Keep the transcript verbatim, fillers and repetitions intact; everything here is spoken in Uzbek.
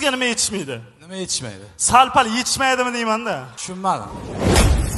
sizga nima yetishmaydi? Nima yetishmaydi? Sal pal yetishmaydimi deyman-da. Tushunmadim.